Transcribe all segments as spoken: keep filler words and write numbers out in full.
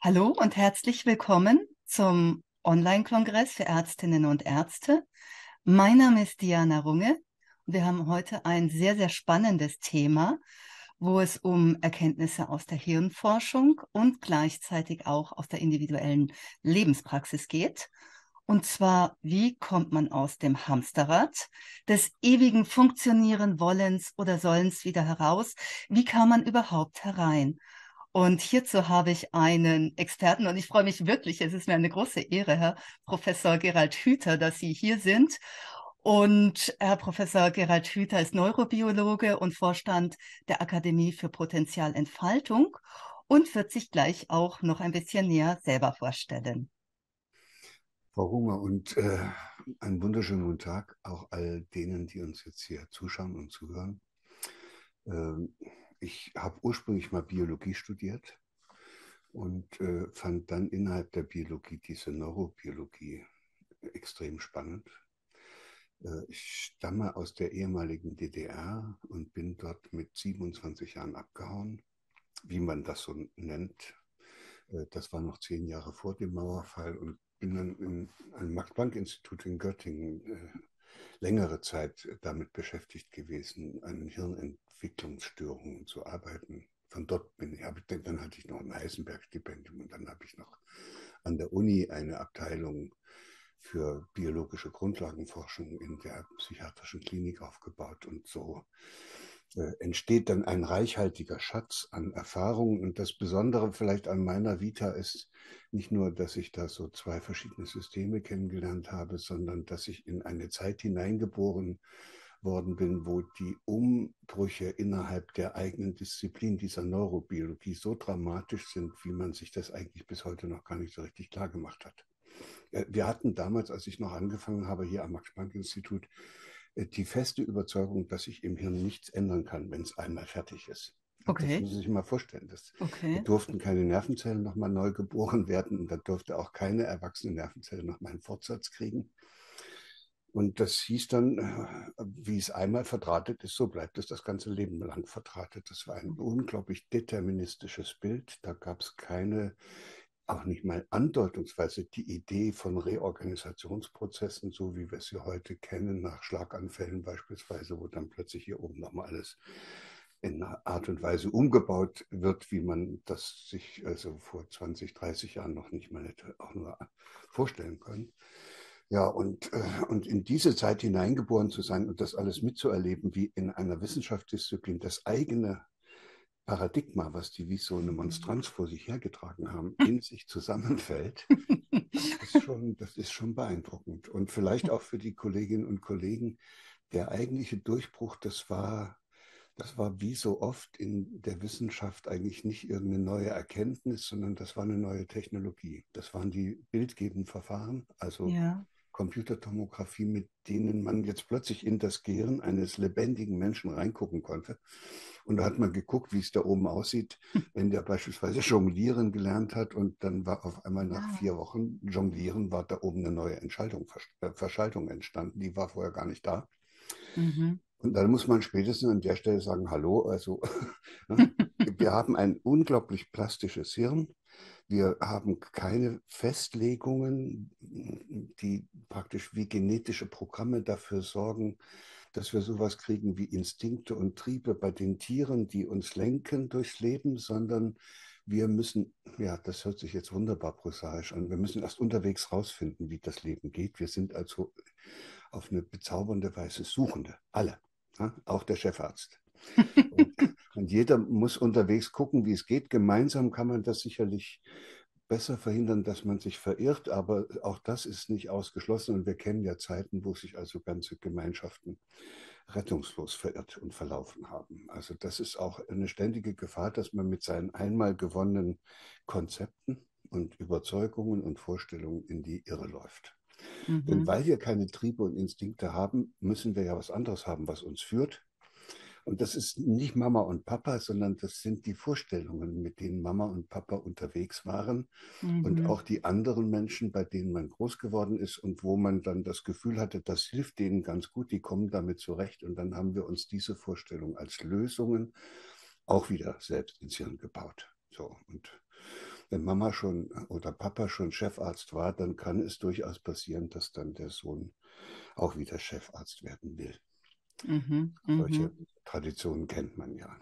Hallo und herzlich willkommen zum Online-Kongress für Ärztinnen und Ärzte. Mein Name ist Diana Runge und wir haben heute ein sehr, sehr spannendes Thema, wo es um Erkenntnisse aus der Hirnforschung und gleichzeitig auch aus der individuellen Lebenspraxis geht. Und zwar, wie kommt man aus dem Hamsterrad des ewigen Funktionieren Wollens oder Sollens wieder heraus? Wie kann man überhaupt herein? Und hierzu habe ich einen Experten und ich freue mich wirklich, es ist mir eine große Ehre, Herr Professor Gerald Hüther, dass Sie hier sind. Und Herr Professor Gerald Hüther ist Neurobiologe und Vorstand der Akademie für Potenzialentfaltung und wird sich gleich auch noch ein bisschen näher selber vorstellen. Frau Hunger, und äh, einen wunderschönen guten Tag auch all denen, die uns jetzt hier zuschauen und zuhören. Ähm, ich habe ursprünglich mal Biologie studiert und äh, fand dann innerhalb der Biologie diese Neurobiologie extrem spannend. Äh, ich stamme aus der ehemaligen D D R und bin dort mit siebenundzwanzig Jahren abgehauen, wie man das so nennt. Äh, das war noch zehn Jahre vor dem Mauerfall und bin dann in einem Max-Planck-Institut in Göttingen äh, längere Zeit damit beschäftigt gewesen, an Hirnentwicklungsstörungen zu arbeiten. Von dort bin ich, hab, dann hatte ich noch ein Heisenberg-Stipendium und dann habe ich noch an der Uni eine Abteilung für biologische Grundlagenforschung in der psychiatrischen Klinik aufgebaut und so äh, entsteht dann ein reichhaltiger Schatz an Erfahrungen. Und das Besondere vielleicht an meiner Vita ist nicht nur, dass ich da so zwei verschiedene Systeme kennengelernt habe, sondern dass ich in eine Zeit hineingeboren worden bin, wo die Umbrüche innerhalb der eigenen Disziplin dieser Neurobiologie so dramatisch sind, wie man sich das eigentlich bis heute noch gar nicht so richtig klar gemacht hat. Wir hatten damals, als ich noch angefangen habe, hier am Max-Planck-Institut, die feste Überzeugung, dass sich im Hirn nichts ändern kann, wenn es einmal fertig ist. Das Okay, müssen Sie sich mal vorstellen. Das, da okay. durften keine Nervenzellen nochmal neu geboren werden und da durfte auch keine erwachsene Nervenzelle nochmal einen Fortsatz kriegen. Und das hieß dann, wie es einmal verdrahtet ist, so bleibt es das ganze Leben lang verdrahtet. Das war ein unglaublich deterministisches Bild. Da gab es keine, auch nicht mal andeutungsweise die Idee von Reorganisationsprozessen, so wie wir sie heute kennen, nach Schlaganfällen beispielsweise, wo dann plötzlich hier oben nochmal alles in einer Art und Weise umgebaut wird, wie man das sich also vor zwanzig, dreißig Jahren noch nicht mal hätte auch nur vorstellen können. Ja, und, äh, und in diese Zeit hineingeboren zu sein und das alles mitzuerleben, wie in einer Wissenschaftsdisziplin das eigene Paradigma, was die wie so eine Monstranz vor sich hergetragen haben, in sich zusammenfällt, das ist schon, das ist schon beeindruckend. Und vielleicht auch für die Kolleginnen und Kollegen, der eigentliche Durchbruch, das war, das war wie so oft in der Wissenschaft eigentlich nicht irgendeine neue Erkenntnis, sondern das war eine neue Technologie. Das waren die bildgebenden Verfahren, also Ja. Computertomographie, mit denen man jetzt plötzlich in das Gehirn eines lebendigen Menschen reingucken konnte. Und da hat man geguckt, wie es da oben aussieht, wenn der beispielsweise Jonglieren gelernt hat und dann war auf einmal nach Ah. vier Wochen Jonglieren, war da oben eine neue Entscheidung, äh, Verschaltung entstanden, die war vorher gar nicht da. Mhm. Und dann muss man spätestens an der Stelle sagen, hallo, also wir haben ein unglaublich plastisches Hirn. Wir haben keine Festlegungen, die praktisch wie genetische Programme dafür sorgen, dass wir sowas kriegen wie Instinkte und Triebe bei den Tieren, die uns lenken durchs Leben, sondern wir müssen, ja, das hört sich jetzt wunderbar prosaisch an, wir müssen erst unterwegs rausfinden, wie das Leben geht. Wir sind also auf eine bezaubernde Weise Suchende, alle, ja, auch der Chefarzt. Und, und jeder muss unterwegs gucken, wie es geht. Gemeinsam kann man das sicherlich besser verhindern, dass man sich verirrt, aber auch das ist nicht ausgeschlossen. Und wir kennen ja Zeiten, wo sich also ganze Gemeinschaften rettungslos verirrt und verlaufen haben. Also das ist auch eine ständige Gefahr, dass man mit seinen einmal gewonnenen Konzepten und Überzeugungen und Vorstellungen in die Irre läuft. Denn Mhm. weil wir keine Triebe und Instinkte haben, müssen wir ja was anderes haben, was uns führt. Und das ist nicht Mama und Papa, sondern das sind die Vorstellungen, mit denen Mama und Papa unterwegs waren und Mhm. auch die anderen Menschen, bei denen man groß geworden ist und wo man dann das Gefühl hatte, das hilft denen ganz gut, die kommen damit zurecht. Und dann haben wir uns diese Vorstellung als Lösungen auch wieder selbst ins Hirn gebaut. So, und wenn Mama schon oder Papa schon Chefarzt war, dann kann es durchaus passieren, dass dann der Sohn auch wieder Chefarzt werden will. Mhm. Solche Mhm. Traditionen kennt man ja.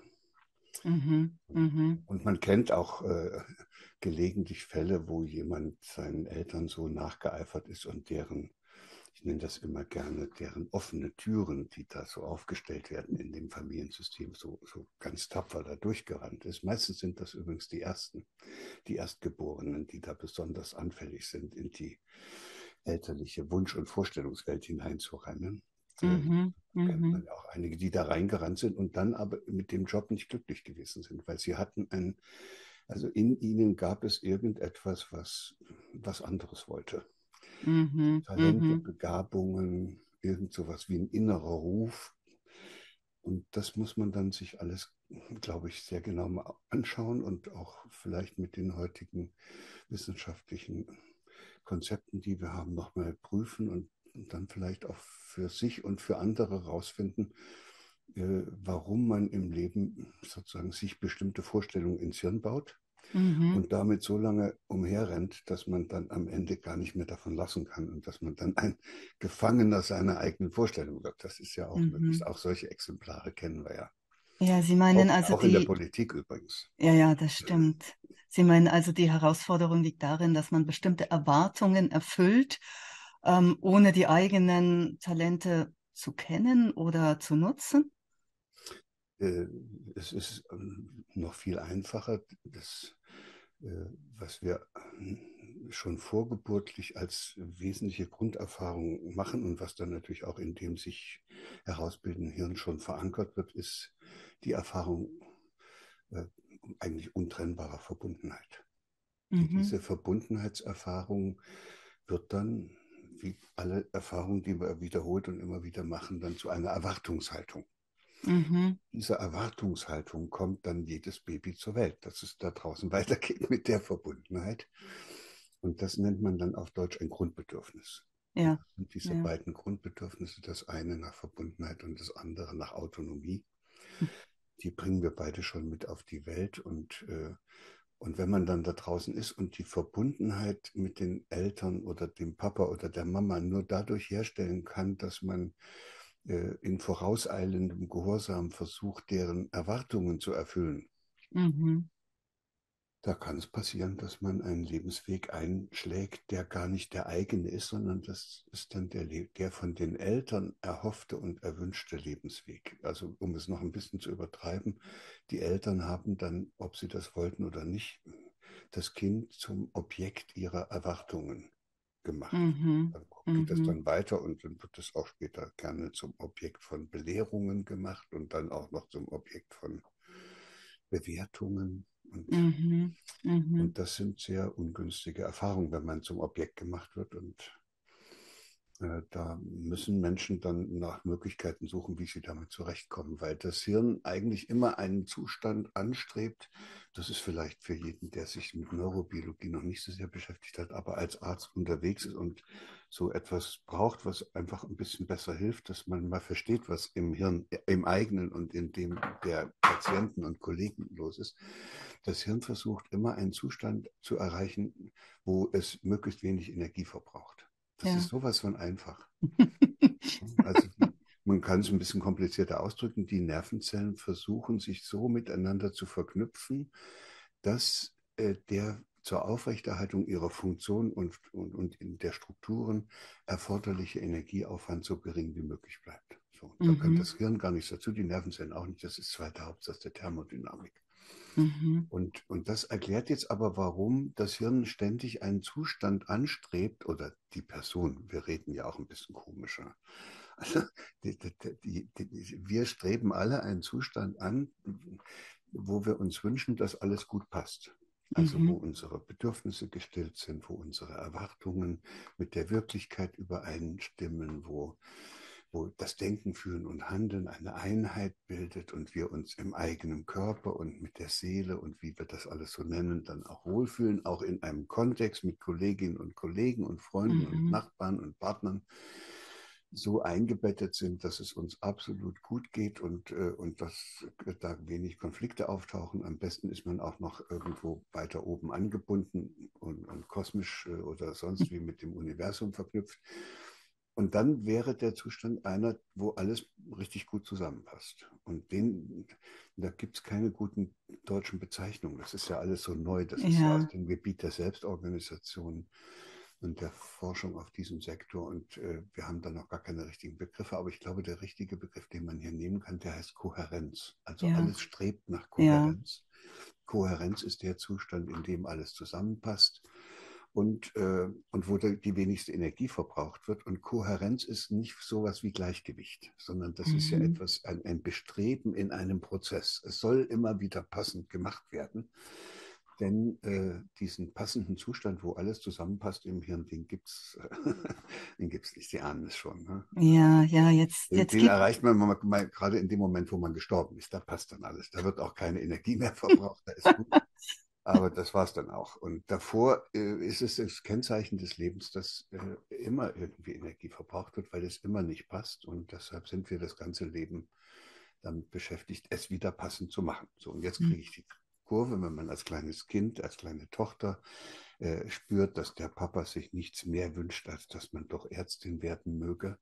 Mhm. Mhm. Und man kennt auch äh, gelegentlich Fälle, wo jemand seinen Eltern so nachgeeifert ist und deren, ich nenne das immer gerne, deren offene Türen, die da so aufgestellt werden in dem Familiensystem, so, so ganz tapfer da durchgerannt ist. Meistens sind das übrigens die Ersten, die Erstgeborenen, die da besonders anfällig sind, in die elterliche Wunsch- und Vorstellungswelt hineinzurennen. Äh, Mhm. kennt man Mhm. ja auch einige, die da reingerannt sind und dann aber mit dem Job nicht glücklich gewesen sind, weil sie hatten ein, also in ihnen gab es irgendetwas, was was anderes wollte. Mhm. Talente, Mhm. Begabungen, irgend sowas wie ein innerer Ruf. Und das muss man dann sich alles, glaube ich, sehr genau mal anschauen und auch vielleicht mit den heutigen wissenschaftlichen Konzepten, die wir haben, nochmal prüfen und dann vielleicht auch für sich und für andere herausfinden, äh, warum man im Leben sozusagen sich bestimmte Vorstellungen ins Hirn baut Mhm. und damit so lange umherrennt, dass man dann am Ende gar nicht mehr davon lassen kann und dass man dann ein Gefangener seiner eigenen Vorstellung wird. Das ist ja auch möglich. Mhm. Auch solche Exemplare kennen wir ja. Ja, Sie meinen Auch, also auch in der die, Politik übrigens. ja, ja, das stimmt. Sie meinen also, die Herausforderung liegt darin, dass man bestimmte Erwartungen erfüllt, ähm, ohne die eigenen Talente zu kennen oder zu nutzen? Äh, es ist ähm, noch viel einfacher. Das, äh, was wir äh, schon vorgeburtlich als wesentliche Grunderfahrung machen und was dann natürlich auch in dem sich herausbildenden Hirn schon verankert wird, ist die Erfahrung äh, eigentlich untrennbarer Verbundenheit. Und Mhm. diese Verbundenheitserfahrung wird dann, wie alle Erfahrungen, die wir wiederholt und immer wieder machen, dann zu einer Erwartungshaltung. Mhm. Dieser Erwartungshaltung kommt dann jedes Baby zur Welt, dass es da draußen weitergeht mit der Verbundenheit. Und das nennt man dann auf Deutsch ein Grundbedürfnis. Und Ja, das sind diese ja. beiden Grundbedürfnisse, das eine nach Verbundenheit und das andere nach Autonomie. Die bringen wir beide schon mit auf die Welt. Und, äh, und wenn man dann da draußen ist und die Verbundenheit mit den Eltern oder dem Papa oder der Mama nur dadurch herstellen kann, dass man äh, in vorauseilendem Gehorsam versucht, deren Erwartungen zu erfüllen, Mhm. da kann es passieren, dass man einen Lebensweg einschlägt, der gar nicht der eigene ist, sondern das ist dann der, der von den Eltern erhoffte und erwünschte Lebensweg. Also um es noch ein bisschen zu übertreiben, die Eltern haben dann, ob sie das wollten oder nicht, das Kind zum Objekt ihrer Erwartungen gemacht. Mhm. Dann geht das Mhm. dann weiter und dann wird es auch später gerne zum Objekt von Belehrungen gemacht und dann auch noch zum Objekt von Bewertungen. Und, Mhm. Mhm. und das sind sehr ungünstige Erfahrungen, wenn man zum Objekt gemacht wird. Und äh, da müssen Menschen dann nach Möglichkeiten suchen, wie sie damit zurechtkommen, weil das Hirn eigentlich immer einen Zustand anstrebt. Das ist vielleicht für jeden, der sich mit Neurobiologie noch nicht so sehr beschäftigt hat, aber als Arzt unterwegs ist und so etwas braucht, was einfach ein bisschen besser hilft, dass man mal versteht, was im Hirn, im eigenen und in dem der Patienten und Kollegen los ist. Das Hirn versucht immer einen Zustand zu erreichen, wo es möglichst wenig Energie verbraucht. Das ist Ja. sowas von einfach. Also die, man kann es ein bisschen komplizierter ausdrücken. Die Nervenzellen versuchen sich so miteinander zu verknüpfen, dass äh, der zur Aufrechterhaltung ihrer Funktion und, und, und in der Strukturen erforderliche Energieaufwand so gering wie möglich bleibt. So, da kann Mhm. das Hirn gar nichts dazu, die Nervenzellen auch nicht. Das ist zweiter Hauptsatz der Thermodynamik. Mhm. Und, und das erklärt jetzt aber, warum das Hirn ständig einen Zustand anstrebt, oder die Person, wir reden ja auch ein bisschen komischer. Also die, die, die, wir streben alle einen Zustand an, wo wir uns wünschen, dass alles gut passt. Also wo Mhm. unsere Bedürfnisse gestillt sind, wo unsere Erwartungen mit der Wirklichkeit übereinstimmen, wo wo das Denken, Fühlen und Handeln eine Einheit bildet und wir uns im eigenen Körper und mit der Seele und wie wir das alles so nennen, dann auch wohlfühlen, auch in einem Kontext mit Kolleginnen und Kollegen und Freunden und Mhm. Nachbarn und Partnern. so eingebettet sind, dass es uns absolut gut geht und, äh, und dass da wenig Konflikte auftauchen. Am besten ist man auch noch irgendwo weiter oben angebunden und, und kosmisch äh, oder sonst wie mit dem Universum verknüpft. Und dann wäre der Zustand einer, wo alles richtig gut zusammenpasst. Und den, da gibt es keine guten deutschen Bezeichnungen. Das ist ja alles so neu. Das ist ja aus Ja, dem Gebiet der Selbstorganisation und der Forschung auf diesem Sektor. Und äh, wir haben da noch gar keine richtigen Begriffe. Aber ich glaube, der richtige Begriff, den man hier nehmen kann, der heißt Kohärenz. Also ja, alles strebt nach ja, Kohärenz. Kohärenz ist der Zustand, in dem alles zusammenpasst und, äh, und wo die wenigste Energie verbraucht wird. Und Kohärenz ist nicht sowas wie Gleichgewicht, sondern das ist ja mhm. etwas, ein, ein Bestreben in einem Prozess. Es soll immer wieder passend gemacht werden. Denn äh, diesen passenden Zustand, wo alles zusammenpasst im Hirn, den gibt es den gibt's nicht. Sie ahnen es schon. Ne? Ja, ja, jetzt, Den, jetzt den gibt, erreicht man mal, mal, gerade in dem Moment, wo man gestorben ist. Da passt dann alles. Da wird auch keine Energie mehr verbraucht. Da ist gut. Aber das war es dann auch. Und davor äh, ist es das Kennzeichen des Lebens, dass äh, immer irgendwie Energie verbraucht wird, weil es immer nicht passt. Und deshalb sind wir das ganze Leben damit beschäftigt, es wieder passend zu machen. So, und jetzt kriege ich die Kurve, wenn man als kleines Kind, als kleine Tochter äh, spürt, dass der Papa sich nichts mehr wünscht, als dass man doch Ärztin werden möge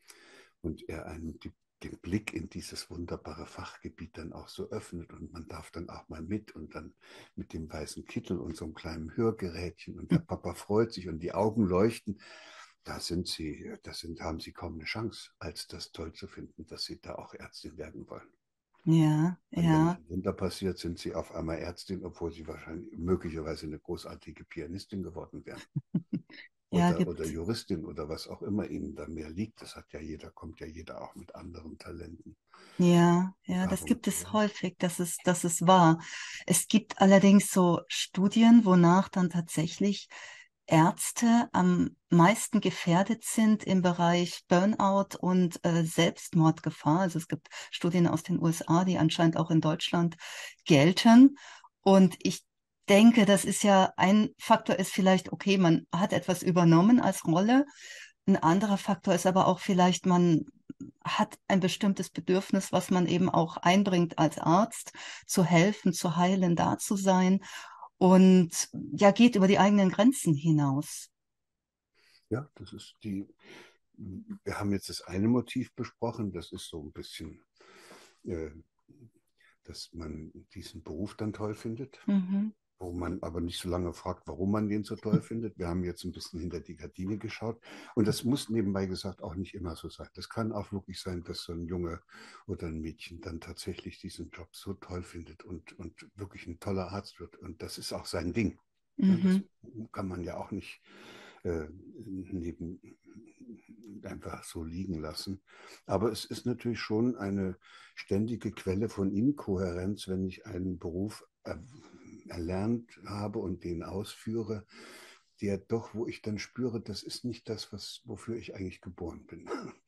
und er einen die, den Blick in dieses wunderbare Fachgebiet dann auch so öffnet und man darf dann auch mal mit und dann mit dem weißen Kittel und so einem kleinen Hörgerätchen und der Papa freut sich und die Augen leuchten. Da sind sie, das sind, haben sie kaum eine Chance, als das toll zu finden, dass sie da auch Ärztin werden wollen. ja, Und wenn ja, ein Wunder passiert, sind sie auf einmal Ärztin, obwohl sie wahrscheinlich möglicherweise eine großartige Pianistin geworden wären. ja, Oder, oder gibt, Juristin oder was auch immer ihnen da mehr liegt. Das hat ja jeder, kommt ja jeder auch mit anderen Talenten. ja, Und ja, das darum, gibt es häufig, das ist, das ist wahr. Es gibt allerdings so Studien, wonach dann tatsächlich Ärzte am meisten gefährdet sind im Bereich Burnout und äh, Selbstmordgefahr. Also es gibt Studien aus den U S A, die anscheinend auch in Deutschland gelten. Und ich denke, das ist ja ein Faktor ist vielleicht, okay, man hat etwas übernommen als Rolle. Ein anderer Faktor ist aber auch vielleicht, man hat ein bestimmtes Bedürfnis, was man eben auch einbringt als Arzt, zu helfen, zu heilen, da zu sein und ja, geht über die eigenen Grenzen hinaus. ja, das ist die, wir haben jetzt das eine Motiv besprochen, das ist so ein bisschen, äh, dass man diesen Beruf dann toll findet, Mhm. wo man aber nicht so lange fragt, warum man den so toll findet. Wir haben jetzt ein bisschen hinter die Gardine geschaut. Und das muss nebenbei gesagt auch nicht immer so sein. Das kann auch wirklich sein, dass so ein Junge oder ein Mädchen dann tatsächlich diesen Job so toll findet und, und wirklich ein toller Arzt wird. Und das ist auch sein Ding. Ja, das Mhm. kann man ja auch nicht äh, neben einfach so liegen lassen. Aber es ist natürlich schon eine ständige Quelle von Inkohärenz, wenn ich einen Beruf er, erlernt habe und den ausführe, der doch, wo ich dann spüre, das ist nicht das, was, wofür ich eigentlich geboren bin.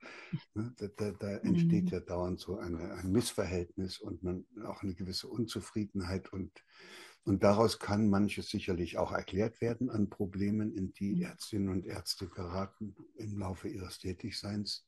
Da, da, da entsteht Mhm. ja dauernd so eine, ein Missverhältnis und man auch eine gewisse Unzufriedenheit und, und daraus kann manches sicherlich auch erklärt werden an Problemen, in die Ärztinnen und Ärzte geraten im Laufe ihres Tätigseins.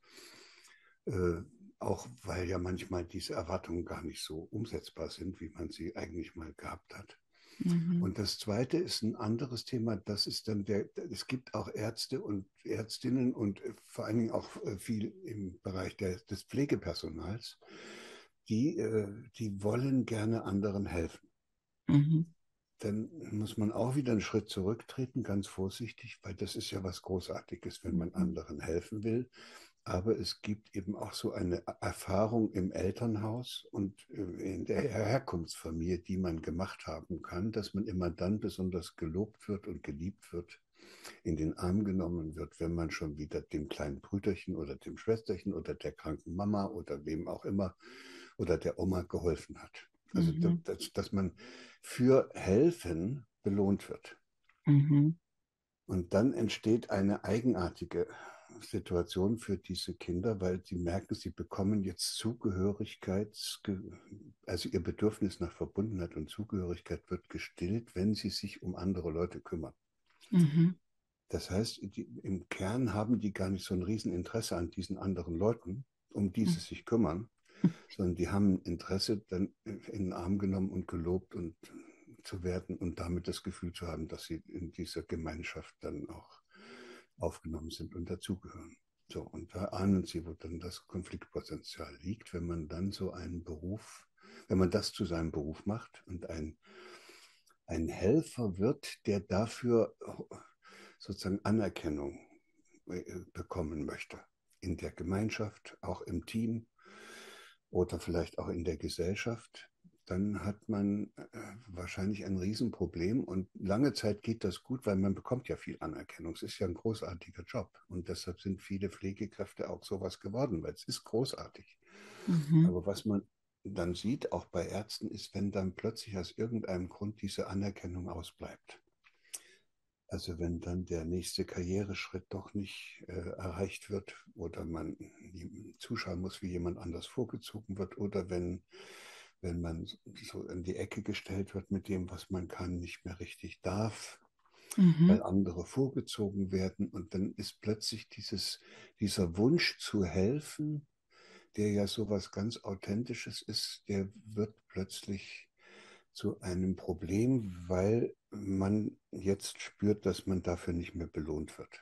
Äh, auch weil ja manchmal diese Erwartungen gar nicht so umsetzbar sind, wie man sie eigentlich mal gehabt hat. Mhm. Und das Zweite ist ein anderes Thema. Das ist dann der, es gibt auch Ärzte und Ärztinnen und äh, vor allen Dingen auch äh, viel im Bereich der, des Pflegepersonals, die, äh, die wollen gerne anderen helfen. Mhm. Dann muss man auch wieder einen Schritt zurücktreten, ganz vorsichtig, weil das ist ja was Großartiges, wenn man Mhm. anderen helfen will. Aber es gibt eben auch so eine Erfahrung im Elternhaus und äh, in der Herkunftsfamilie, die man gemacht haben kann, dass man immer dann besonders gelobt wird und geliebt wird, in den Arm genommen wird, wenn man schon wieder dem kleinen Brüderchen oder dem Schwesterchen oder der kranken Mama oder wem auch immer oder der Oma geholfen hat. Also, Mhm. dass, dass man für Helfen belohnt wird. Mhm. Und dann entsteht eine eigenartige Situation für diese Kinder, weil sie merken, sie bekommen jetzt Zugehörigkeit, also ihr Bedürfnis nach Verbundenheit und Zugehörigkeit wird gestillt, wenn sie sich um andere Leute kümmern. Mhm. Das heißt, die, im Kern haben die gar nicht so ein Rieseninteresse an diesen anderen Leuten, um die sie Mhm. sich kümmern, sondern die haben Interesse, dann in den Arm genommen und gelobt und zu werden und damit das Gefühl zu haben, dass sie in dieser Gemeinschaft dann auch aufgenommen sind und dazugehören. So, und da ahnen Sie, wo dann das Konfliktpotenzial liegt, wenn man dann so einen Beruf, wenn man das zu seinem Beruf macht und ein, ein Helfer wird, der dafür sozusagen Anerkennung äh, bekommen möchte. In der Gemeinschaft, auch im Team oder vielleicht auch in der Gesellschaft, dann hat man äh, wahrscheinlich ein Riesenproblem. Und lange Zeit geht das gut, weil man bekommt ja viel Anerkennung. Es ist ja ein großartiger Job. Und deshalb sind viele Pflegekräfte auch sowas geworden, weil es ist großartig. Mhm. Aber was man dann sieht, auch bei Ärzten, ist, wenn dann plötzlich aus irgendeinem Grund diese Anerkennung ausbleibt. Also wenn dann der nächste Karriereschritt doch nicht äh, erreicht wird oder man zuschauen muss, wie jemand anders vorgezogen wird oder wenn, wenn man so in die Ecke gestellt wird mit dem, was man kann, nicht mehr richtig darf, weil Mhm. andere vorgezogen werden und dann ist plötzlich dieses, dieser Wunsch zu helfen, der ja so was ganz Authentisches ist, der wird plötzlich zu einem Problem, weil man jetzt spürt, dass man dafür nicht mehr belohnt wird.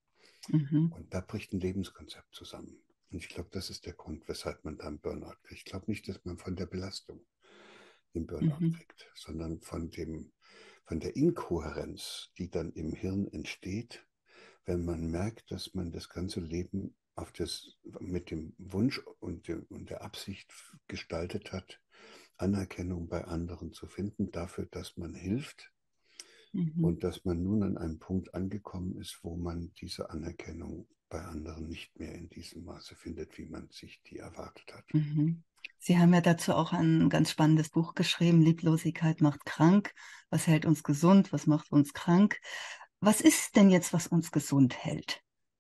Mhm. Und da bricht ein Lebenskonzept zusammen. Und ich glaube, das ist der Grund, weshalb man da einen Burnout kriegt. Ich glaube nicht, dass man von der Belastung den Burnout Mhm. kriegt, sondern von dem, von der Inkohärenz, die dann im Hirn entsteht, wenn man merkt, dass man das ganze Leben auf das, mit dem Wunsch und, dem, und der Absicht gestaltet hat, Anerkennung bei anderen zu finden, dafür, dass man hilft Mhm. und dass man nun an einem Punkt angekommen ist, wo man diese Anerkennung bei anderen nicht mehr in diesem Maße findet, wie man sich die erwartet hat. Mhm. Sie haben ja dazu auch ein ganz spannendes Buch geschrieben, Lieblosigkeit macht krank. Was hält uns gesund? Was macht uns krank? Was ist denn jetzt, was uns gesund hält?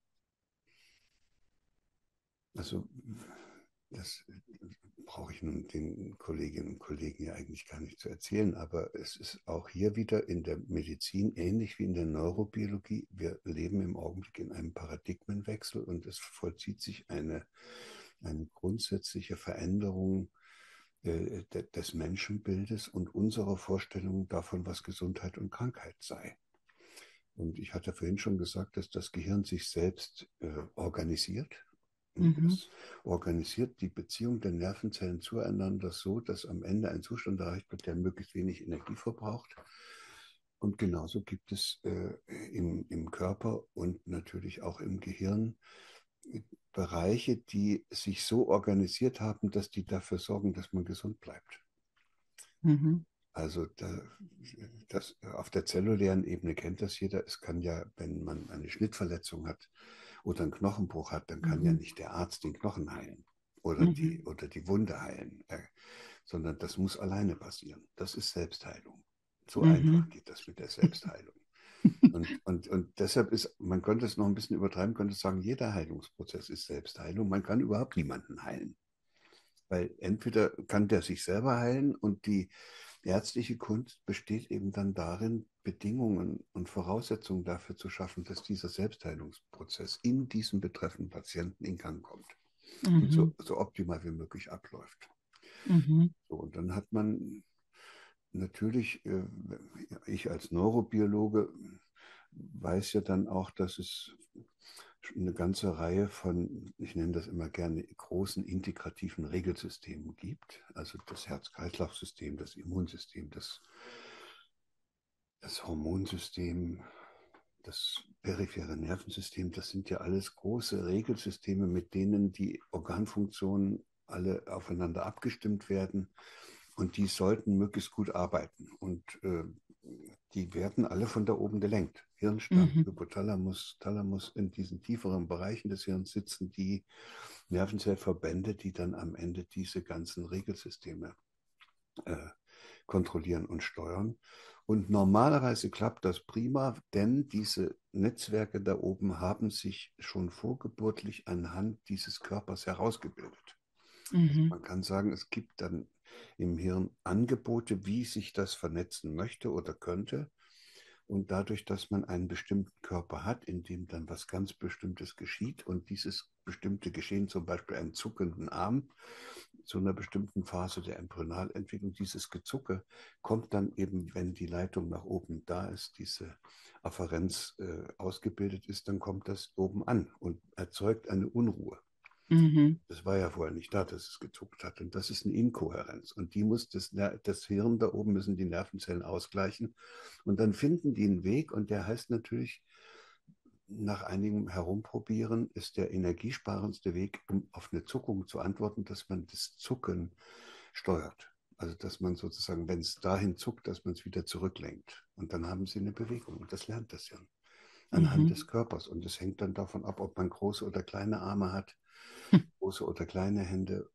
Also das brauche ich nun den Kolleginnen und Kollegen ja eigentlich gar nicht zu erzählen, aber es ist auch hier wieder in der Medizin ähnlich wie in der Neurobiologie. Wir leben im Augenblick in einem Paradigmenwechsel und es vollzieht sich eine, eine grundsätzliche Veränderung äh, de, des Menschenbildes und unserer Vorstellung davon, was Gesundheit und Krankheit sei. Und ich hatte vorhin schon gesagt, dass das Gehirn sich selbst äh, organisiert. Und Mhm. es organisiert die Beziehung der Nervenzellen zueinander so, dass am Ende ein Zustand erreicht wird, der möglichst wenig Energie verbraucht. Und genauso gibt es äh, im, im Körper und natürlich auch im Gehirn Bereiche, die sich so organisiert haben, dass die dafür sorgen, dass man gesund bleibt. Mhm. Also da, das, auf der zellulären Ebene kennt das jeder. Es kann ja, wenn man eine Schnittverletzung hat oder einen Knochenbruch hat, dann kann ja Mhm. nicht der Arzt den Knochen heilen oder die, Mhm. oder die Wunde heilen, äh, sondern das muss alleine passieren. Das ist Selbstheilung. So einfach Mhm. geht das mit der Selbstheilung. Und, und, und deshalb ist, man könnte es noch ein bisschen übertreiben, könnte sagen, jeder Heilungsprozess ist Selbstheilung. Man kann überhaupt niemanden heilen. Weil entweder kann der sich selber heilen und die ärztliche Kunst besteht eben dann darin, Bedingungen und Voraussetzungen dafür zu schaffen, dass dieser Selbstheilungsprozess in diesem betreffenden Patienten in Gang kommt und Mhm. so, so optimal wie möglich abläuft. Mhm. So, und dann hat man natürlich, äh, ich als Neurobiologe weiß ja dann auch, dass es eine ganze Reihe von, ich nenne das immer gerne, großen integrativen Regelsystemen gibt. Also das Herz-Kreislauf-System, das Immunsystem, das, das Hormonsystem, das periphere Nervensystem, das sind ja alles große Regelsysteme, mit denen die Organfunktionen alle aufeinander abgestimmt werden und die sollten möglichst gut arbeiten. Und äh, die werden alle von da oben gelenkt. Hirnstamm, Mhm. Hypothalamus, Thalamus, in diesen tieferen Bereichen des Hirns sitzen die Nervenzellverbände, die dann am Ende diese ganzen Regelsysteme äh, kontrollieren und steuern. Und normalerweise klappt das prima, denn diese Netzwerke da oben haben sich schon vorgeburtlich anhand dieses Körpers herausgebildet. Also Mhm. man kann sagen, es gibt dann im Hirn Angebote, wie sich das vernetzen möchte oder könnte. Und dadurch, dass man einen bestimmten Körper hat, in dem dann was ganz Bestimmtes geschieht und dieses bestimmte Geschehen, zum Beispiel einen zuckenden Arm, zu einer bestimmten Phase der Embryonalentwicklung, dieses Gezucke kommt dann eben, wenn die Leitung nach oben da ist, diese Afferenz äh, ausgebildet ist, dann kommt das oben an und erzeugt eine Unruhe. Mhm. Das war ja vorher nicht da, dass es gezuckt hat. Und das ist eine Inkohärenz. Und die muss das, das Hirn da oben müssen die Nervenzellen ausgleichen. Und dann finden die einen Weg und der heißt natürlich, nach einigem Herumprobieren ist der energiesparendste Weg, um auf eine Zuckung zu antworten, dass man das Zucken steuert. Also dass man sozusagen, wenn es dahin zuckt, dass man es wieder zurücklenkt. Und dann haben sie eine Bewegung. Und das lernt das Hirn anhand Mhm. des Körpers. Und es hängt dann davon ab, ob man große oder kleine Arme hat, große oder kleine Hände,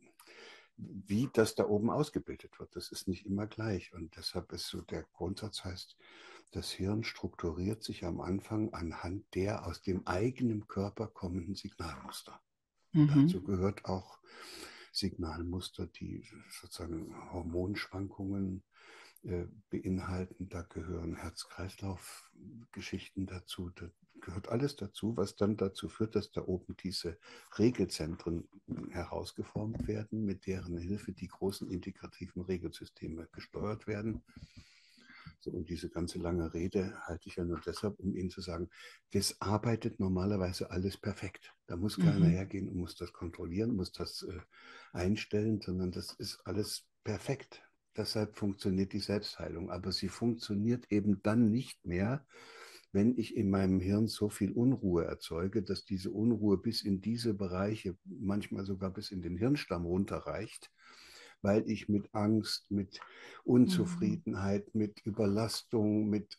wie das da oben ausgebildet wird. Das ist nicht immer gleich. Und deshalb ist so der Grundsatz heißt, das Hirn strukturiert sich am Anfang anhand der aus dem eigenen Körper kommenden Signalmuster. Und Mhm. dazu gehört auch Signalmuster, die sozusagen Hormonschwankungen äh, beinhalten. Da gehören Herz-Kreislauf-Geschichten dazu. Da gehört alles dazu, was dann dazu führt, dass da oben diese Regelzentren herausgeformt werden, mit deren Hilfe die großen integrativen Regelsysteme gesteuert werden. So, und diese ganze lange Rede halte ich ja nur deshalb, um Ihnen zu sagen, das arbeitet normalerweise alles perfekt. Da muss keiner Mhm. hergehen und muss das kontrollieren, muss das äh, einstellen, sondern das ist alles perfekt. Deshalb funktioniert die Selbstheilung. Aber sie funktioniert eben dann nicht mehr, wenn ich in meinem Hirn so viel Unruhe erzeuge, dass diese Unruhe bis in diese Bereiche, manchmal sogar bis in den Hirnstamm runterreicht, weil ich mit Angst, mit Mhm. Unzufriedenheit, mit Überlastung, mit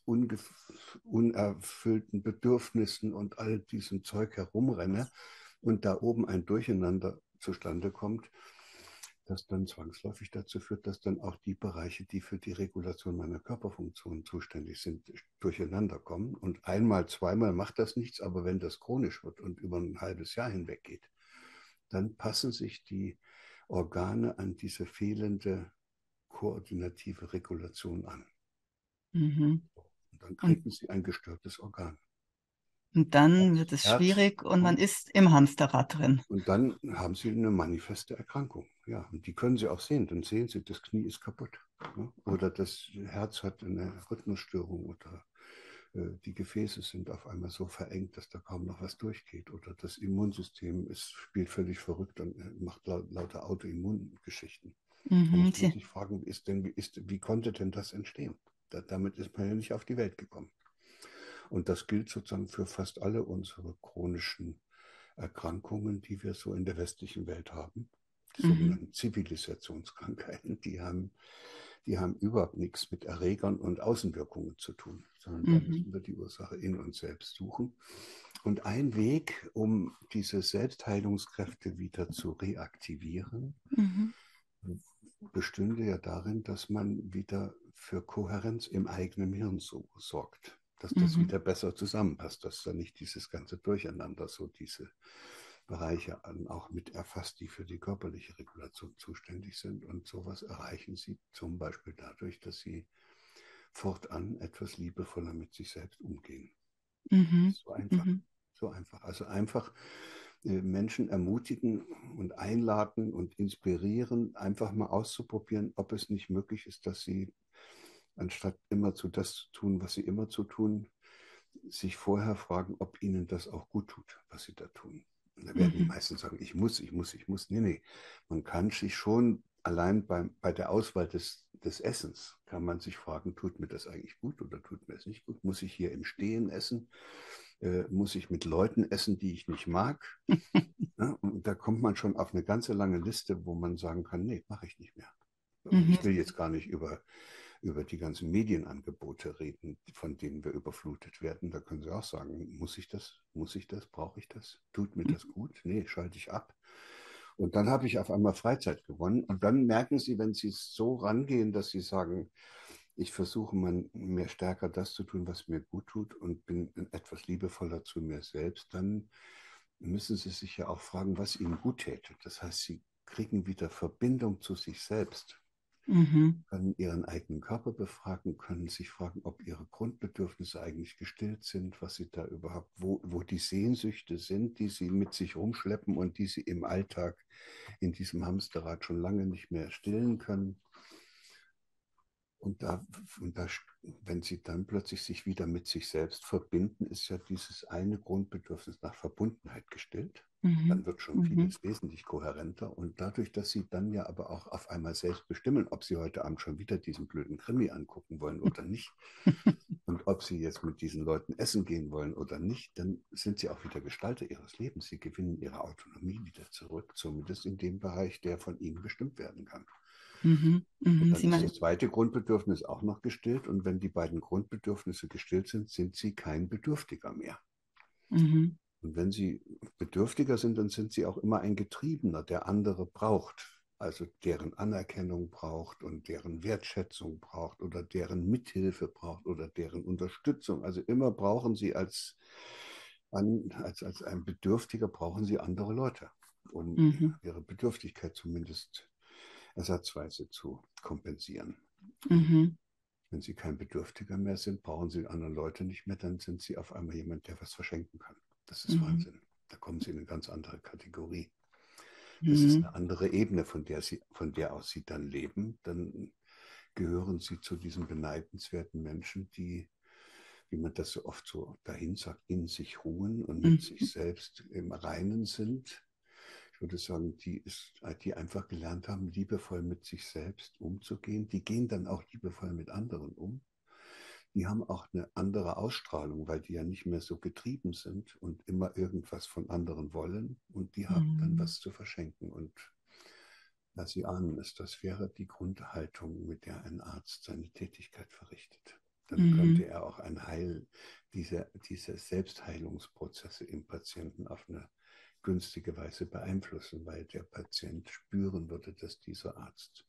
unerfüllten Bedürfnissen und all diesem Zeug herumrenne und da oben ein Durcheinander zustande kommt, das dann zwangsläufig dazu führt, dass dann auch die Bereiche, die für die Regulation meiner Körperfunktionen zuständig sind, durcheinander kommen. Und einmal, zweimal macht das nichts, aber wenn das chronisch wird und über ein halbes Jahr hinweg geht, dann passen sich die Organe an diese fehlende koordinative Regulation an. Mhm. Und dann Und, kriegen sie ein gestörtes Organ. und dann Herz, wird es Herz schwierig und man hm? ist im Hamsterrad drin. Und dann haben sie eine manifeste Erkrankung. Ja, und die können sie auch sehen. Dann sehen sie, das Knie ist kaputt. Ja? Oder das Herz hat eine Rhythmusstörung oder äh, die Gefäße sind auf einmal so verengt, dass da kaum noch was durchgeht. Oder das Immunsystem ist, spielt völlig verrückt und äh, macht laut, lauter Autoimmungeschichten. Da Mhm. muss man Sie, sich fragen, ist denn, ist, wie konnte denn das entstehen? Da, damit ist man ja nicht auf die Welt gekommen. Und das gilt sozusagen für fast alle unsere chronischen Erkrankungen, die wir so in der westlichen Welt haben. Die mhm. sogenannten Zivilisationskrankheiten, die haben, die haben überhaupt nichts mit Erregern und Außenwirkungen zu tun, sondern da Mhm. müssen wir die Ursache in uns selbst suchen. Und ein Weg, um diese Selbstheilungskräfte wieder zu reaktivieren, Mhm. bestünde ja darin, dass man wieder für Kohärenz im eigenen Hirn so sorgt, dass das Mhm. wieder besser zusammenpasst, dass da nicht dieses ganze Durcheinander, so diese Bereiche auch mit erfasst, die für die körperliche Regulation zuständig sind. Und sowas erreichen sie zum Beispiel dadurch, dass sie fortan etwas liebevoller mit sich selbst umgehen. Mhm. So einfach. Mhm. So einfach. Also einfach äh, Menschen ermutigen und einladen und inspirieren, einfach mal auszuprobieren, ob es nicht möglich ist, dass sie, anstatt immer zu das zu tun, was sie immer zu tun, sich vorher fragen, ob ihnen das auch gut tut, was sie da tun. Und da werden die Mhm. meisten sagen, ich muss, ich muss, ich muss. Nee, nee. Man kann sich schon allein beim, bei der Auswahl des, des Essens, kann man sich fragen, tut mir das eigentlich gut oder tut mir das nicht gut? Muss ich hier im Stehen essen? Äh, muss ich mit Leuten essen, die ich nicht mag? Ja, und da kommt man schon auf eine ganze lange Liste, wo man sagen kann, nee, mache ich nicht mehr. Und Mhm. ich will jetzt gar nicht über, über die ganzen Medienangebote reden, von denen wir überflutet werden. Da können Sie auch sagen, muss ich das? Muss ich das? Brauche ich das? Tut mir das gut? Nee, schalte ich ab. Und dann habe ich auf einmal Freizeit gewonnen. Und dann merken Sie, wenn Sie so rangehen, dass Sie sagen, ich versuche mal mehr stärker das zu tun, was mir gut tut und bin etwas liebevoller zu mir selbst, dann müssen Sie sich ja auch fragen, was Ihnen gut täte. Das heißt, Sie kriegen wieder Verbindung zu sich selbst. Mhm. können ihren eigenen Körper befragen, können sich fragen, ob ihre Grundbedürfnisse eigentlich gestillt sind, was sie da überhaupt, wo, wo die Sehnsüchte sind, die sie mit sich rumschleppen und die sie im Alltag in diesem Hamsterrad schon lange nicht mehr stillen können. Und da, und da, wenn sie dann plötzlich sich wieder mit sich selbst verbinden, ist ja dieses eine Grundbedürfnis nach Verbundenheit gestillt. Mhm. Dann wird schon Mhm. vieles wesentlich kohärenter. Und dadurch, dass sie dann ja aber auch auf einmal selbst bestimmen, ob sie heute Abend schon wieder diesen blöden Krimi angucken wollen oder nicht, und ob sie jetzt mit diesen Leuten essen gehen wollen oder nicht, dann sind sie auch wieder Gestalter ihres Lebens. Sie gewinnen ihre Autonomie wieder zurück, zumindest in dem Bereich, der von ihnen bestimmt werden kann. Mhm. Und Mhm. dann Sie ist das meinen, zweite Grundbedürfnis auch noch gestillt. Und wenn die beiden Grundbedürfnisse gestillt sind, sind sie kein Bedürftiger mehr. mhm. Und wenn sie bedürftiger sind, dann sind sie auch immer ein Getriebener, der andere braucht. Also deren Anerkennung braucht und deren Wertschätzung braucht oder deren Mithilfe braucht oder deren Unterstützung. Also immer brauchen sie als, als, als ein Bedürftiger, brauchen sie andere Leute, um Mhm. ihre Bedürftigkeit zumindest ersatzweise zu kompensieren. Und Mhm. wenn sie kein Bedürftiger mehr sind, brauchen sie andere Leute nicht mehr, dann sind sie auf einmal jemand, der was verschenken kann. Das ist Mhm. Wahnsinn. Da kommen sie in eine ganz andere Kategorie. Das ist Mhm. eine andere Ebene, von der, sie, von der aus sie dann leben. Dann gehören sie zu diesen beneidenswerten Menschen, die, wie man das so oft so dahin sagt, in sich ruhen und mit sich Mhm. selbst im Reinen sind. Ich würde sagen, die, ist, die einfach gelernt haben, liebevoll mit sich selbst umzugehen. Die gehen dann auch liebevoll mit anderen um. Die haben auch eine andere Ausstrahlung, weil die ja nicht mehr so getrieben sind und immer irgendwas von anderen wollen. Und die haben dann Mhm. was zu verschenken. Und was Sie ahnen es, das wäre die Grundhaltung, mit der ein Arzt seine Tätigkeit verrichtet. Dann könnte Mhm. er auch ein Heil, diese, diese Selbstheilungsprozesse im Patienten auf eine günstige Weise beeinflussen, weil der Patient spüren würde, dass dieser Arzt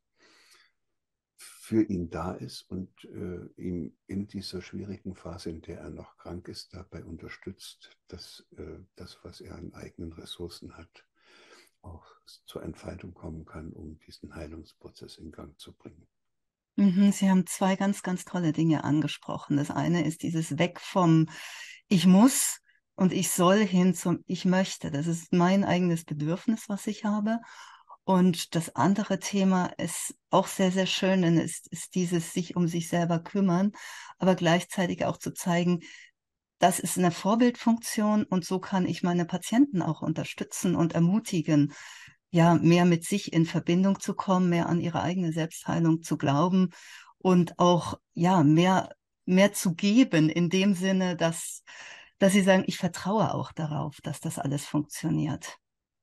für ihn da ist und äh, ihm in dieser schwierigen Phase, in der er noch krank ist, dabei unterstützt, dass äh, das, was er an eigenen Ressourcen hat, auch zur Entfaltung kommen kann, um diesen Heilungsprozess in Gang zu bringen. Mhm. Sie haben zwei ganz, ganz tolle Dinge angesprochen. Das eine ist dieses Weg vom Ich muss und ich soll hin zum Ich möchte. Das ist mein eigenes Bedürfnis, was ich habe. Und das andere Thema ist auch sehr, sehr schön, denn es ist, ist dieses sich um sich selber kümmern, aber gleichzeitig auch zu zeigen, das ist eine Vorbildfunktion und so kann ich meine Patienten auch unterstützen und ermutigen, ja, mehr mit sich in Verbindung zu kommen, mehr an ihre eigene Selbstheilung zu glauben und auch, ja, mehr, mehr zu geben in dem Sinne, dass, dass sie sagen, ich vertraue auch darauf, dass das alles funktioniert.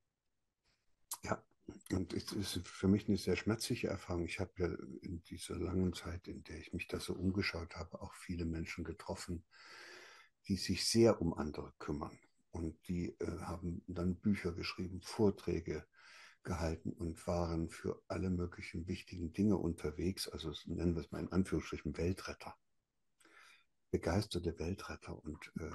Ja, und es ist für mich eine sehr schmerzliche Erfahrung. Ich habe ja in dieser langen Zeit, in der ich mich da so umgeschaut habe, auch viele Menschen getroffen, die sich sehr um andere kümmern. Und die äh, haben dann Bücher geschrieben, Vorträge gehalten und waren für alle möglichen wichtigen Dinge unterwegs. Also nennen wir es mal in Anführungsstrichen Weltretter, begeisterte Weltretter. Und äh,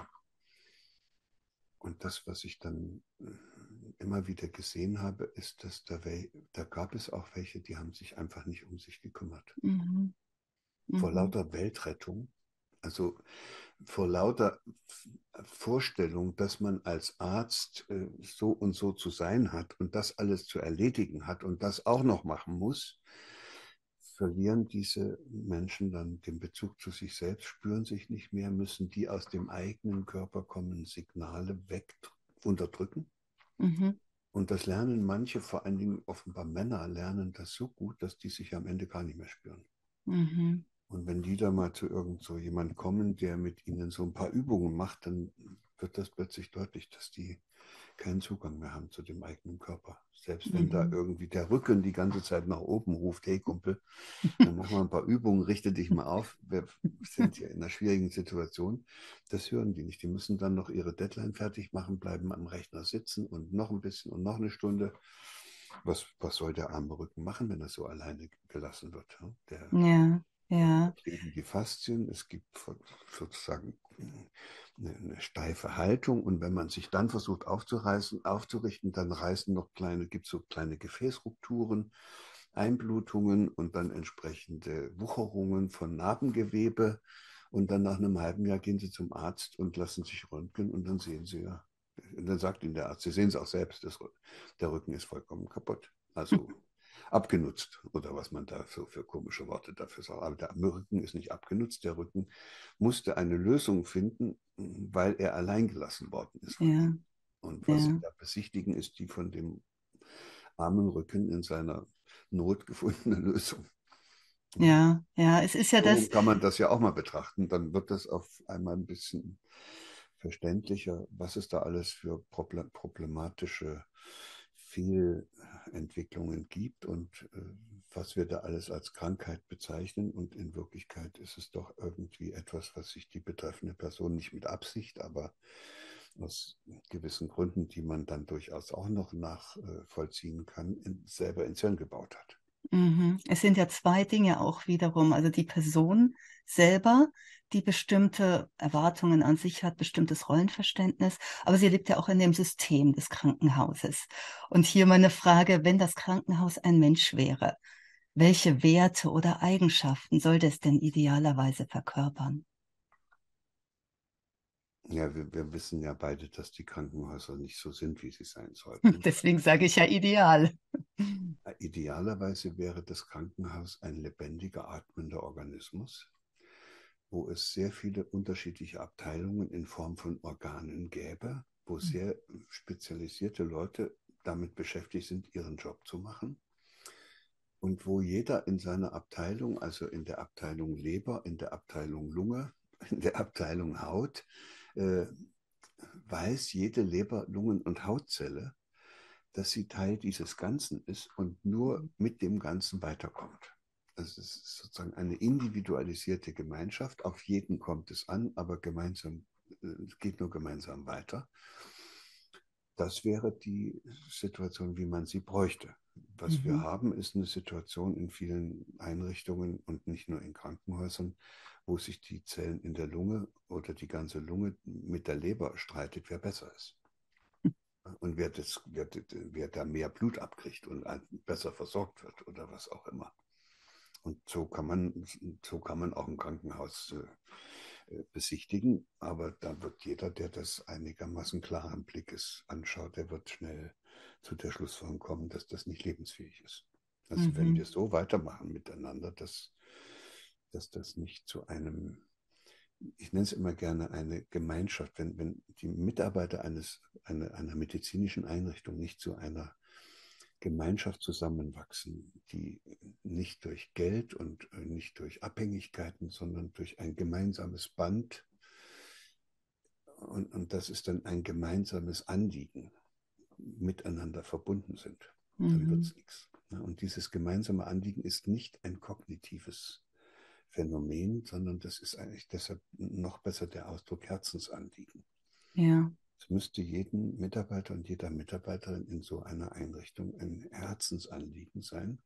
Und das, was ich dann äh, immer wieder gesehen habe, ist, dass da, da gab es auch welche, die haben sich einfach nicht um sich gekümmert. Mhm. Vor Mhm. lauter Weltrettung, also vor lauter Vorstellung, dass man als Arzt äh, so und so zu sein hat und das alles zu erledigen hat und das auch noch machen muss, verlieren diese Menschen dann den Bezug zu sich selbst, spüren sich nicht mehr, müssen die aus dem eigenen Körper kommenden Signale weg unterdrücken. Mhm. Und das lernen manche, vor allen Dingen offenbar Männer, lernen das so gut, dass die sich am Ende gar nicht mehr spüren. Mhm. Und wenn die da mal zu irgend so jemand kommen, der mit ihnen so ein paar Übungen macht, dann wird das plötzlich deutlich, dass die keinen Zugang mehr haben zu dem eigenen Körper. Selbst wenn da Mhm. irgendwie der Rücken die ganze Zeit nach oben ruft, hey Kumpel, dann mach mal ein paar Übungen, richte dich mal auf. Wir sind hier in einer schwierigen Situation. Das hören die nicht. Die müssen dann noch ihre Deadline fertig machen, bleiben am Rechner sitzen und noch ein bisschen und noch eine Stunde. Was, was soll der arme Rücken machen, wenn er so alleine gelassen wird? Der Ja, da ja. übertrieben die Faszien. Es gibt sozusagen eine, eine steife Haltung. Und wenn man sich dann versucht aufzureißen, aufzurichten, dann reißen noch kleine, gibt es so kleine Gefäßrupturen. Einblutungen und dann entsprechende Wucherungen von Narbengewebe. Und dann nach einem halben Jahr gehen sie zum Arzt und lassen sich röntgen und dann sehen sie ja, und dann sagt ihnen der Arzt, sie sehen es auch selbst, das, der Rücken ist vollkommen kaputt. Also abgenutzt oder was man da so für komische Worte dafür sagt. Aber der Rücken ist nicht abgenutzt, der Rücken musste eine Lösung finden, weil er allein gelassen worden ist von Ja, ihm. Und was sie ja, da besichtigen, ist die von dem armen Rücken in seiner Not gefundene Lösung. ja, ja. Es ist ja So das, kann man das ja auch mal betrachten. Dann wird das auf einmal ein bisschen verständlicher, was es da alles für problematische Fehlentwicklungen gibt und äh, was wir da alles als Krankheit bezeichnen. Und in Wirklichkeit ist es doch irgendwie etwas, was sich die betreffende Person nicht mit Absicht, aber aus gewissen Gründen, die man dann durchaus auch noch nachvollziehen kann, in, selber ins Hirn gebaut hat. mhm. Es sind ja zwei Dinge auch wiederum. Also die Person selber, die bestimmte Erwartungen an sich hat, bestimmtes Rollenverständnis, aber sie lebt ja auch in dem System des Krankenhauses. Und hier meine Frage, wenn das Krankenhaus ein Mensch wäre, welche Werte oder Eigenschaften sollte es denn idealerweise verkörpern? Ja, wir, wir wissen ja beide, dass die Krankenhäuser nicht so sind, wie sie sein sollten. Deswegen sage ich ja ideal. Idealerweise wäre das Krankenhaus ein lebendiger, atmender Organismus, wo es sehr viele unterschiedliche Abteilungen in Form von Organen gäbe, wo sehr spezialisierte Leute damit beschäftigt sind, ihren Job zu machen und wo jeder in seiner Abteilung, also in der Abteilung Leber, in der Abteilung Lunge, in der Abteilung Haut, äh, weiß jede Leber-, Lungen- und Hautzelle, dass sie Teil dieses Ganzen ist und nur mit dem Ganzen weiterkommt. Also es ist sozusagen eine individualisierte Gemeinschaft. Auf jeden kommt es an, aber gemeinsam, es geht nur gemeinsam weiter. Das wäre die Situation, wie man sie bräuchte. Was wir Mhm. haben, ist eine Situation in vielen Einrichtungen und nicht nur in Krankenhäusern, wo sich die Zellen in der Lunge oder die ganze Lunge mit der Leber streitet, wer besser ist. Und wer, das, wer, wer da mehr Blut abkriegt und besser versorgt wird oder was auch immer. Und so kann man, so kann man auch ein Krankenhaus äh, besichtigen, aber da wird jeder, der das einigermaßen klar im Blick ist, anschaut, der wird schnell zu der Schlussfolgerung kommen, dass das nicht lebensfähig ist. Also wenn wir Mhm. so weitermachen miteinander, dass, dass das nicht zu einem, ich nenne es immer gerne eine Gemeinschaft, wenn, wenn die Mitarbeiter eines, eine, einer medizinischen Einrichtung nicht zu einer Gemeinschaft zusammenwachsen, die nicht durch Geld und nicht durch Abhängigkeiten, sondern durch ein gemeinsames Band, und, und das ist dann ein gemeinsames Anliegen, miteinander verbunden sind, dann wird Mhm. es nichts. Und dieses gemeinsame Anliegen ist nicht ein kognitives Phänomen, sondern das ist eigentlich deshalb noch besser der Ausdruck Herzensanliegen. Ja. Es müsste jedem Mitarbeiter und jeder Mitarbeiterin in so einer Einrichtung ein Herzensanliegen sein,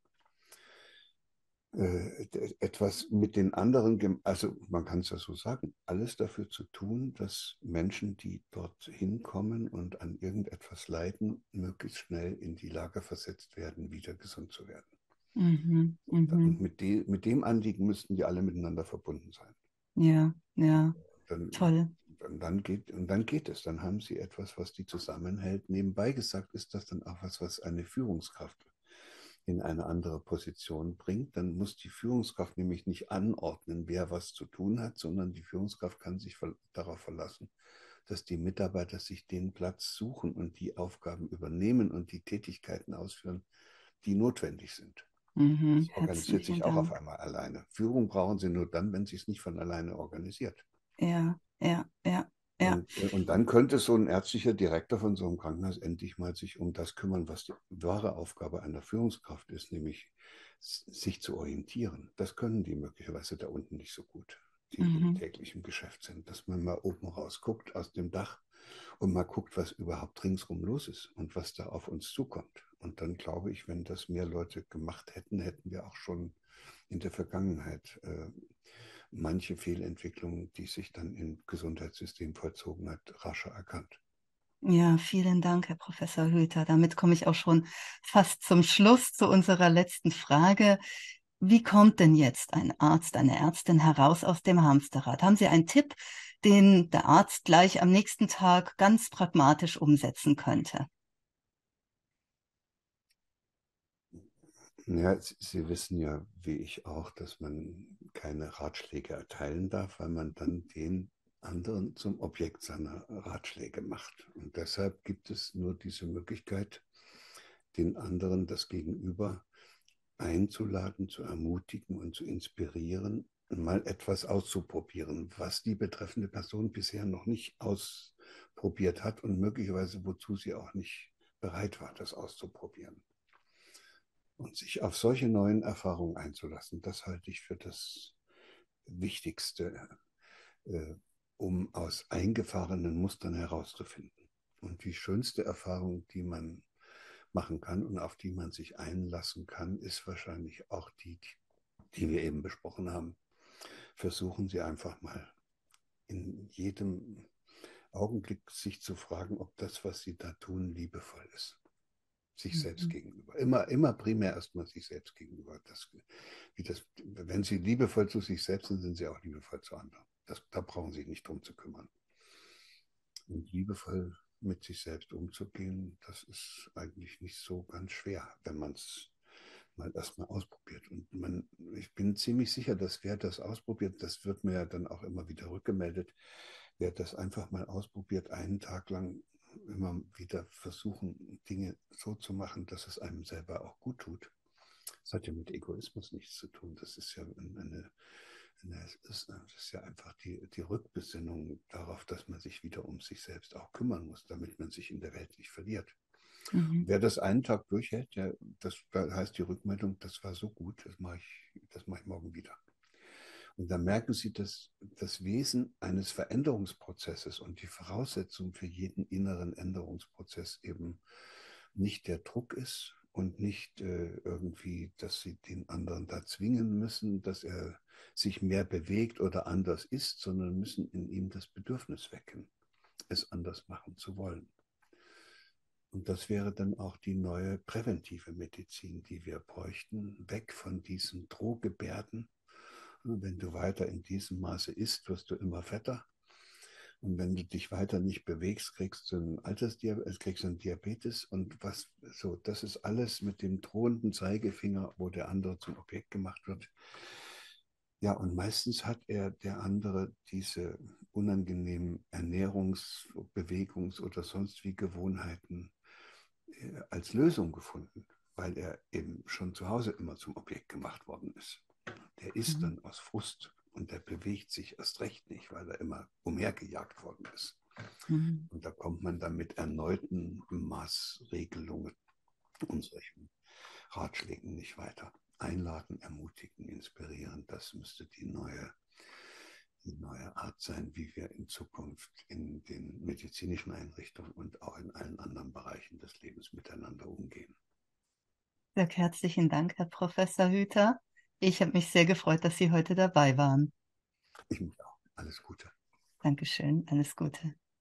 äh, etwas mit den anderen, also man kann es ja so sagen, alles dafür zu tun, dass Menschen, die dort hinkommen und an irgendetwas leiden, möglichst schnell in die Lage versetzt werden, wieder gesund zu werden. Mhm. Und Mhm. mit, de, mit dem Anliegen müssten die alle miteinander verbunden sein. Ja, ja, Dann, toll. dann, dann geht, und dann geht es. Dann haben sie etwas, was die zusammenhält. Nebenbei gesagt ist das dann auch was, was eine Führungskraft in eine andere Position bringt. Dann muss die Führungskraft nämlich nicht anordnen, wer was zu tun hat, sondern die Führungskraft kann sich darauf verlassen, dass die Mitarbeiter sich den Platz suchen und die Aufgaben übernehmen und die Tätigkeiten ausführen, die notwendig sind. Mhm. Das organisiert Herzlichen sich auch auf Dank. einmal alleine. Führung brauchen sie nur dann, wenn sie es nicht von alleine organisiert. Ja, ja, ja, ja. Und, und dann könnte so ein ärztlicher Direktor von so einem Krankenhaus endlich mal sich um das kümmern, was die wahre Aufgabe einer Führungskraft ist, nämlich sich zu orientieren. Das können die möglicherweise da unten nicht so gut, die im Mhm. täglichen Geschäft sind. Dass man mal oben raus guckt aus dem Dach und mal guckt, was überhaupt ringsrum los ist und was da auf uns zukommt. Und dann glaube ich, wenn das mehr Leute gemacht hätten, hätten wir auch schon in der Vergangenheit äh, manche Fehlentwicklungen, die sich dann im Gesundheitssystem vollzogen hat, rascher erkannt. Ja, vielen Dank, Herr Professor Hüther. Damit komme ich auch schon fast zum Schluss zu unserer letzten Frage. Wie kommt denn jetzt ein Arzt, eine Ärztin heraus aus dem Hamsterrad? Haben Sie einen Tipp, den der Arzt gleich am nächsten Tag ganz pragmatisch umsetzen könnte? Ja, Sie Sie wissen ja, wie ich auch, dass man keine Ratschläge erteilen darf, weil man dann den anderen zum Objekt seiner Ratschläge macht. Und deshalb gibt es nur diese Möglichkeit, den anderen, das Gegenüber, einzuladen, zu ermutigen und zu inspirieren, mal etwas auszuprobieren, was die betreffende Person bisher noch nicht ausprobiert hat und möglicherweise wozu sie auch nicht bereit war, das auszuprobieren. Und sich auf solche neuen Erfahrungen einzulassen, das halte ich für das Wichtigste, äh, um aus eingefahrenen Mustern herauszufinden. Und die schönste Erfahrung, die man machen kann und auf die man sich einlassen kann, ist wahrscheinlich auch die, die wir eben besprochen haben. Versuchen Sie einfach mal in jedem Augenblick sich zu fragen, ob das, was Sie da tun, liebevoll ist. Sich selbst Mhm. gegenüber. Immer, immer primär erstmal sich selbst gegenüber. Das, wie das, wenn Sie liebevoll zu sich selbst sind, sind Sie auch liebevoll zu anderen. Das, da brauchen Sie sich nicht drum zu kümmern. Und liebevoll mit sich selbst umzugehen, das ist eigentlich nicht so ganz schwer, wenn man es mal erstmal ausprobiert. Und man, ich bin ziemlich sicher, dass wer das ausprobiert, das wird mir ja dann auch immer wieder rückgemeldet, wer das einfach mal ausprobiert, einen Tag lang immer wieder versuchen, Dinge so zu machen, dass es einem selber auch gut tut. Das hat ja mit Egoismus nichts zu tun. Das ist ja eine, eine das ist ja einfach die, die Rückbesinnung darauf, dass man sich wieder um sich selbst auch kümmern muss, damit man sich in der Welt nicht verliert. Mhm. Wer das einen Tag durchhält, der, das da heißt die Rückmeldung, das war so gut, das mache ich, das mache ich morgen wieder. Und dann merken Sie, dass das Wesen eines Veränderungsprozesses und die Voraussetzung für jeden inneren Änderungsprozess eben nicht der Druck ist und nicht äh, irgendwie, dass Sie den anderen da zwingen müssen, dass er sich mehr bewegt oder anders ist, sondern müssen in ihm das Bedürfnis wecken, es anders machen zu wollen. Und das wäre dann auch die neue präventive Medizin, die wir bräuchten, weg von diesen Drohgebärden. Wenn du weiter in diesem Maße isst, wirst du immer fetter. Und wenn du dich weiter nicht bewegst, kriegst du einen Altersdiabetes, kriegst du einen Diabetes. Und was so, das ist alles mit dem drohenden Zeigefinger, wo der andere zum Objekt gemacht wird. Ja, und meistens hat er, der andere, diese unangenehmen Ernährungs-, Bewegungs- oder sonst wie Gewohnheiten äh, als Lösung gefunden, weil er eben schon zu Hause immer zum Objekt gemacht worden ist. Der isst Mhm. dann aus Frust und der bewegt sich erst recht nicht, weil er immer umhergejagt worden ist. Mhm. Und da kommt man dann mit erneuten Maßregelungen und solchen Ratschlägen nicht weiter. Einladen, ermutigen, inspirieren, das müsste die neue, die neue Art sein, wie wir in Zukunft in den medizinischen Einrichtungen und auch in allen anderen Bereichen des Lebens miteinander umgehen. Sehr herzlichen Dank, Herr Professor Hüther. Ich habe mich sehr gefreut, dass Sie heute dabei waren. Ich mich auch. Alles Gute. Dankeschön, alles Gute.